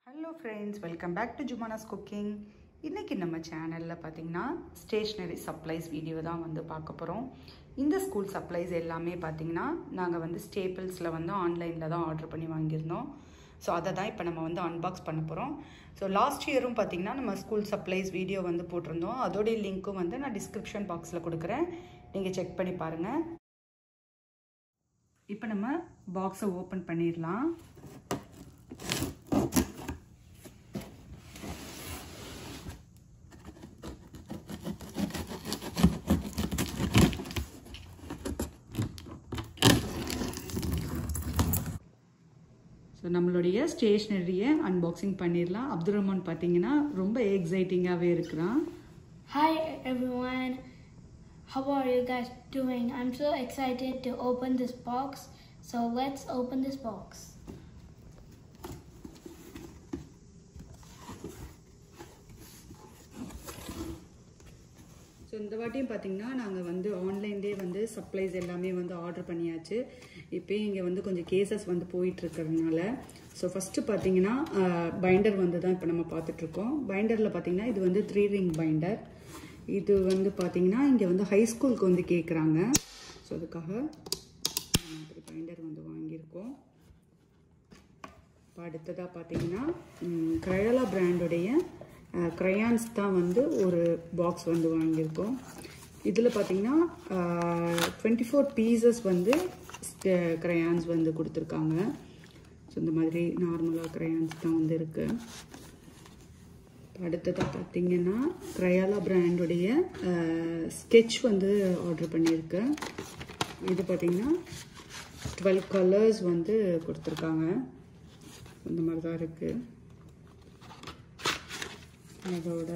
Hello friends, welcome back to Jumana's Cooking. இன்னைக்கு நம்ம சேனல்ல பாத்தீங்கன்னா ஸ்டேஷனரி சப்ளைஸ் வீடியோ தான் வந்து பார்க்க போறோம். இந்த ஸ்கூல் சப்ளைஸ் எல்லாமே பாத்தீங்கன்னா நாங்க வந்து ஸ்டேபிள்ஸ்ல வந்து ஆன்லைன்ல தான் ஆர்டர் பண்ணி வாங்கியிருந்தோம். சோ அத தான் இப்போ நம்ம வந்து அன்பாக்ஸ் பண்ண போறோம். சோ லாஸ்ட் இயரும் பாத்தீங்கன்னா நம்ம ஸ்கூல் சப்ளைஸ் வீடியோ வந்து போட்டுருந்தோம். அதோட லிங்க்கும் வந்து நான் டிஸ்கிரிப்ஷன் பாக்ஸ்ல கொடுக்கிறேன். நீங்க செக் பண்ணி பாருங்க. இப்போ நம்ம பாக்ஸை ஓபன் பண்ணிரலாம். ஸோ நம்மளுடைய ஸ்டேஷ்னரியை அன்பாக்சிங் பண்ணிடலாம். அப்துல் ரஹ்மான் பார்த்தீங்கன்னா ரொம்ப எக்ஸைட்டிங்காகவே இருக்கிறான். Hi everyone, how are you guys doing? I'm so excited to open this box. So let's open this box. So இந்த வாட்டியும் பார்த்தீங்கன்னா நாங்கள் வந்து ஆன்லைன்லேயே வந்து சப்ளைஸ் எல்லாமே வந்து ஆர்டர் பண்ணியாச்சு. இப்போயும் இங்கே வந்து கொஞ்சம் கேசஸ் வந்து போயிட்டுருக்கிறதுனால ஸோ ஃபஸ்ட்டு பார்த்தீங்கன்னா பைண்டர் வந்து தான் இப்போ நம்ம பார்த்துட்ருக்கோம். பைண்டரில் பார்த்தீங்கன்னா இது வந்து 3 ரிங் பைண்டர். இது வந்து பார்த்தீங்கன்னா இங்கே வந்து ஹை ஸ்கூலுக்கு வந்து கேட்குறாங்க. ஸோ அதுக்காக பைண்டர் வந்து வாங்கியிருக்கோம். இப்போ அடுத்ததாக பார்த்தீங்கன்னா க்ரையோலா பிராண்டுடைய க்ரையான்ஸ் தான் வந்து ஒரு பாக்ஸ் வந்து வாங்கியிருக்கோம். இதில் பார்த்தீங்கன்னா 24 பீசஸ் வந்து க்ரையான்ஸ் வந்து கொடுத்துருக்காங்க. ஸோ இந்த மாதிரி நார்மலாக க்ரையான்ஸ் தான் வந்து இருக்குது. அடுத்ததாக பார்த்தீங்கன்னா க்ரையோலா பிராண்டுடைய ஸ்கெட்ச் வந்து ஆர்டர் பண்ணியிருக்கேன். இது பார்த்தீங்கன்னா 12 கலர்ஸ் வந்து கொடுத்துருக்காங்க. இந்த மாதிரி தான் இருக்குது. அதோட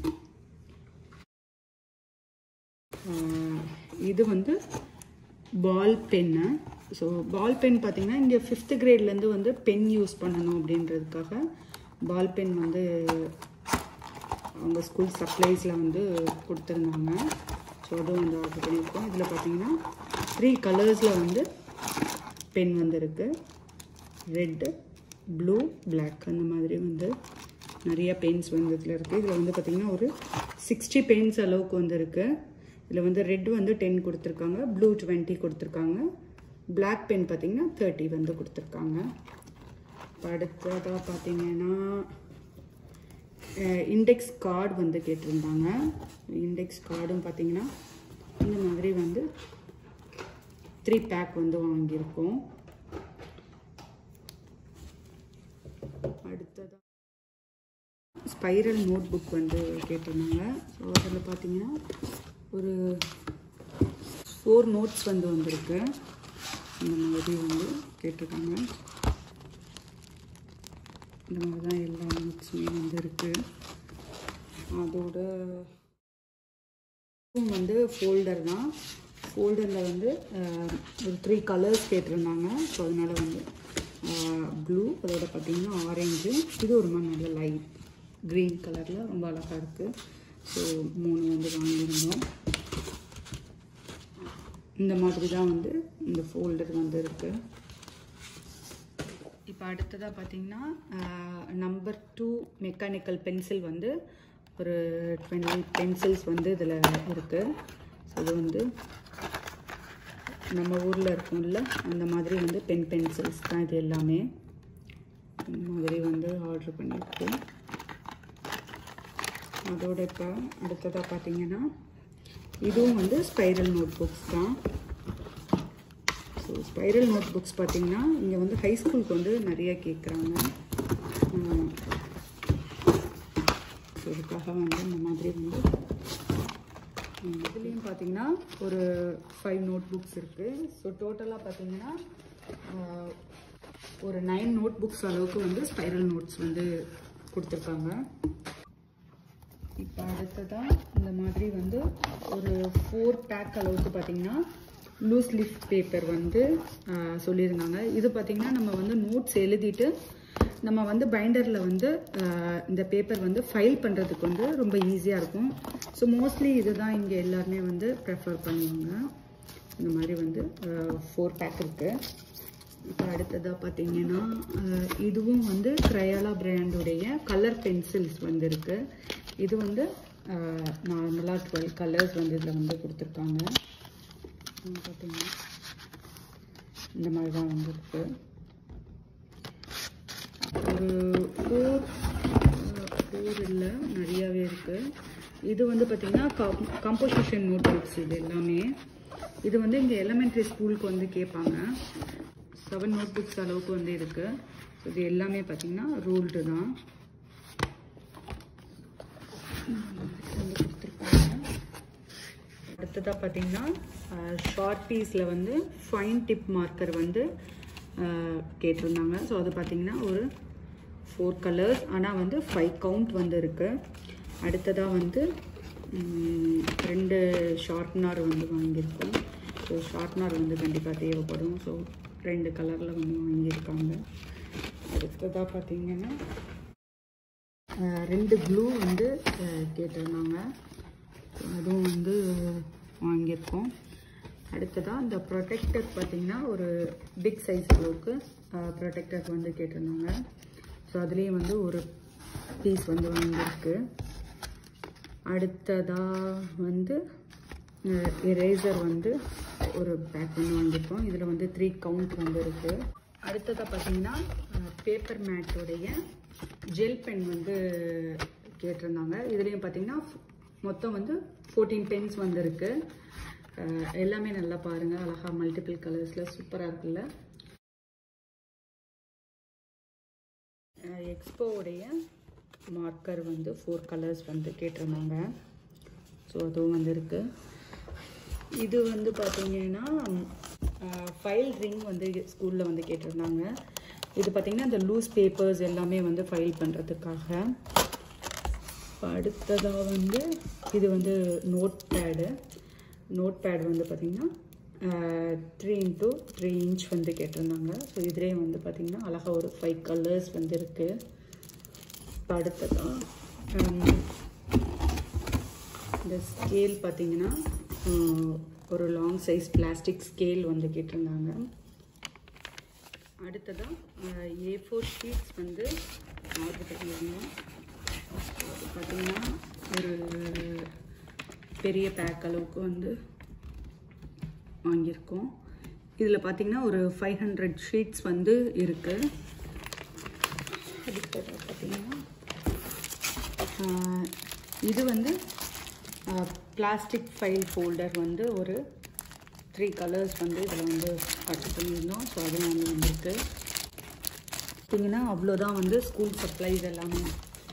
இது வந்து ball pen. So ball pen பார்த்தீங்கன்னா இங்கே 5th கிரேட்லேருந்து வந்து பென் யூஸ் பண்ணணும் அப்படின்றதுக்காக பால் பென் வந்து அவங்க ஸ்கூல் சப்ளைஸில் வந்து கொடுத்துருந்தாங்க. ஸோ அதுவும் வந்து ஆர்டர் பண்ணியிருக்கோம். இதில் பார்த்தீங்கன்னா 3 கலர்ஸில் வந்து பென் வந்து இருக்குது. ரெட்டு, ப்ளூ, பிளாக் அந்த மாதிரி வந்து நிறைய பெயிண்ட்ஸ் வந்து இதில் இருக்குது. இதில் வந்து பார்த்திங்கன்னா ஒரு 60 பெயிண்ட்ஸ் அளவுக்கு வந்து இருக்குது. இதில் வந்து ரெட் வந்து 10 கொடுத்துருக்காங்க, ப்ளூ 20 கொடுத்துருக்காங்க, பிளாக் பென் பார்த்திங்கன்னா 30 வந்து கொடுத்துருக்காங்க. இப்போ அடுத்ததாக பார்த்திங்கன்னா இண்டெக்ஸ் கார்டு வந்து கேட்டிருந்தாங்க. இண்டெக்ஸ் கார்டும் பார்த்திங்கன்னா இந்த மாதிரி வந்து 3 பேக் வந்து வாங்கியிருக்கோம். அடுத்ததாக ஸ்பைரல் நோட் புக் வந்து கேட்டிருந்தாங்க. ஸோ அதில் பார்த்தீங்கன்னா ஒரு 4 நோட்ஸ் வந்து வந்திருக்கு. இந்த மாதிரி வந்து கேட்டிருக்காங்க. இந்த மாதிரி தான் எல்லா நோட்ஸுமே வந்து இருக்குது. அதோட வந்து ஃபோல்டர் தான். ஃபோல்டரில் வந்து ஒரு 3 கலர்ஸ் கேட்டிருந்தாங்க. ஸோ அதனால் வந்து ப்ளூ, அதோட பார்த்திங்கன்னா ஆரஞ்சு, இது ஒரு மாதிரி நல்ல லைட் க்ரீன் கலரில் ரொம்ப அழகாக இருக்குது. ஸோ 3 வந்து வாங்கியிருந்தோம். இந்த மாதிரி தான் வந்து இந்த ஃபோல்டர் வந்து இருக்குது. இப்போ அடுத்ததாக பார்த்திங்கன்னா நம்பர் 2 மெக்கானிக்கல் பென்சில் வந்து ஒரு 20 பென்சில்ஸ் வந்து இதில் இருக்குது. ஸோ இது வந்து நம்ம ஊரில் இருக்கும்ல அந்த மாதிரி வந்து பென்சில்ஸ் தான் இது எல்லாமே. இந்த மாதிரி வந்து ஆர்டர் பண்ணியிருக்கோம். அதோட இப்போ அடுத்ததாக பார்த்தீங்கன்னா இதுவும் வந்து ஸ்பைரல் நோட் புக்ஸ் தான். ஸோ ஸ்பைரல் நோட் புக்ஸ் பார்த்தீங்கன்னா இங்கே வந்து ஹை ஸ்கூலுக்கு வந்து நிறைய கேட்குறாங்க. ஸோ இதுக்காக வந்து இந்த மாதிரி வந்து இதுலேயும் பார்த்தீங்கன்னா ஒரு 5 நோட் புக்ஸ் இருக்குது. ஸோ டோட்டலாக பார்த்தீங்கன்னா ஒரு 9 நோட் புக்ஸ் அளவுக்கு வந்து ஸ்பைரல் நோட்ஸ் வந்து கொடுத்துருக்காங்க. இப்போ அடுத்ததாக இந்த மாதிரி வந்து ஒரு 4 பேக் அளவுக்கு பார்த்திங்கன்னா லூஸ் லீஃப் பேப்பர் வந்து சொல்லியிருந்தாங்க. இது பார்த்திங்கன்னா நம்ம வந்து நோட்ஸ் எழுதிட்டு நம்ம வந்து பைண்டரில் வந்து இந்த பேப்பர் வந்து ஃபைல் பண்ணுறதுக்கு வந்து ரொம்ப ஈஸியாக இருக்கும். ஸோ மோஸ்ட்லி இது தான் இங்கே எல்லாருமே வந்து ப்ரெஃபர் பண்ணுவாங்க. இந்த மாதிரி வந்து 4 பேக் இருக்குது. இப்போ அடுத்ததாக பார்த்தீங்கன்னா இதுவும் வந்து Crayola பிராண்டுடைய கலர் பென்சில்ஸ் வந்து இருக்கு. இது வந்து நார்மலாக 12 கலர்ஸ் வந்து இதில் வந்து கொடுத்துருக்காங்க. பார்த்தீங்கன்னா இந்த மாதிரி தான் வந்துருக்கு. ஒரு 4 இல்லை நிறையாவே இருக்குது. இது வந்து பார்த்திங்கன்னா கம்போசிஷன் நோட் புக்ஸ். இது எல்லாமே இது வந்து இங்கே எலிமெண்ட்ரி ஸ்கூலுக்கு வந்து கேட்பாங்க. 7 நோட் புக்ஸ் அளவுக்கு வந்து இருக்குது. இது எல்லாமே பார்த்திங்கன்னா ரூல்டு தான். அடுத்ததாக பார்த்திங்கன்னா ஷார்பீஸில் வந்து ஃபைன் டிப் மார்க்கர் வந்து கேட்டிருந்தாங்க. ஸோ அது பார்த்திங்கன்னா ஒரு 4 கலர்ஸ், ஆனால் வந்து 5 கவுண்ட் வந்து இருக்குது. அடுத்ததாக வந்து 2 ஷார்ப்னர் வந்து வாங்கியிருக்கோம். ஸோ ஷார்ப்னர் வந்து கண்டிப்பாக தேவைப்படும். ஸோ 2 கலரில் வந்து வாங்கியிருக்காங்க. அடுத்ததாக பார்த்திங்கன்னா 2 க்ளூ வந்து கேட்டிருந்தாங்க. அதுவும் வந்து வாங்கியிருக்கோம். அடுத்ததாக இந்த ப்ரொடெக்டர் பார்த்திங்கன்னா ஒரு பிக் சைஸ் அளவுக்கு ப்ரொடெக்டர் வந்து கேட்டிருந்தாங்க. ஸோ அதுலேயும் வந்து ஒரு பீஸ் வந்து வாங்கியிருக்கு. அடுத்ததாக வந்து எரேசர் வந்து ஒரு பேக் வந்து வாங்கியிருக்கோம். இதில் வந்து 3 கவுண்ட் வந்து இருக்குது. அடுத்ததாக பார்த்திங்கன்னா பேப்பர் மேட்டோடைய ஜெல் பென் வந்து கேட்டிருந்தாங்க. இதுலேயும் பார்த்திங்கன்னா மொத்தம் வந்து 14 பென்ஸ் வந்து இருக்குது. எல்லாமே நல்லா பாருங்கள், அழகாக மல்டிபிள் கலர்ஸில் சூப்பராக இருக்குல்ல. எக்ஸ்போவுடைய மார்க்கர் வந்து 4 கலர்ஸ் வந்து கேட்டிருந்தாங்க. ஸோ அதுவும் வந்து இருக்குது. இது வந்து பார்த்தீங்கன்னா ஃபைல் ரிங் வந்து ஸ்கூலில் வந்து கேட்டிருந்தாங்க. இது பார்த்திங்கன்னா இந்த லூஸ் பேப்பர்ஸ் எல்லாமே வந்து ஃபைல் பண்ணுறதுக்காக. அடுத்ததாக வந்து இது வந்து நோட் பேடு வந்து பார்த்திங்கன்னா 3 into 3 inch வந்து கேட்டிருந்தாங்க. ஸோ இதிலே வந்து பார்த்திங்கன்னா அழகாக ஒரு 5 கலர்ஸ் வந்து இருக்குது. அடுத்ததாக இந்த ஸ்கேல் பார்த்திங்கன்னா ஒரு லாங் சைஸ் பிளாஸ்டிக் ஸ்கேல் வந்து கேட்டிருந்தாங்க. அடுத்ததாக A4 ஷீட்ஸ் வந்து ஆர்டர் பண்ணியிருந்தோம். அது பார்த்திங்கன்னா ஒரு பெரிய பேக் அளவுக்கு வந்து வாங்கியிருக்கோம். இதில் பார்த்திங்கன்னா ஒரு 500 ஷீட்ஸ் வந்து இருக்குது. அடுத்ததாக பார்த்திங்கன்னா இது வந்து பிளாஸ்டிக் ஃபைல் ஃபோல்டர் வந்து ஒரு 3 கலர்ஸ் வந்து இதில் வந்து ஆர்டர் பண்ணியிருந்தோம். ஸோ அதுவும் வந்து வந்துருக்கு. பார்த்திங்கன்னா அவ்வளோதான் வந்து ஸ்கூல் சப்ளைஸ் எல்லாமே.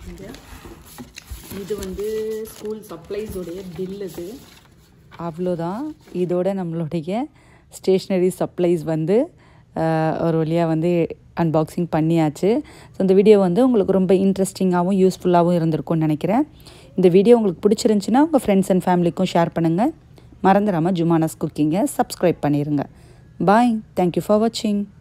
இது வந்து ஸ்கூல் சப்ளைஸோடைய பில். இது அவ்வளோதான். இதோட நம்மளுடைய ஸ்டேஷ்னரி சப்ளைஸ் வந்து ஒரு வழியாக வந்து அன்பாக்சிங் பண்ணியாச்சு. ஸோ இந்த வீடியோ வந்து உங்களுக்கு ரொம்ப இன்ட்ரெஸ்டிங்காகவும் யூஸ்ஃபுல்லாகவும் இருந்திருக்கும்னு நினைக்கிறேன். இந்த வீடியோ உங்களுக்கு பிடிச்சிருந்துச்சின்னா உங்கள் ஃப்ரெண்ட்ஸ் அண்ட் ஃபேமிலிக்கும் ஷேர் பண்ணுங்கள். மறந்துடாமல் ஜுமானாஸ் குக்கிங்கை சப்ஸ்கிரைப் பண்ணிடுங்க. பாய். தேங்க்யூ ஃபார் வாட்சிங்.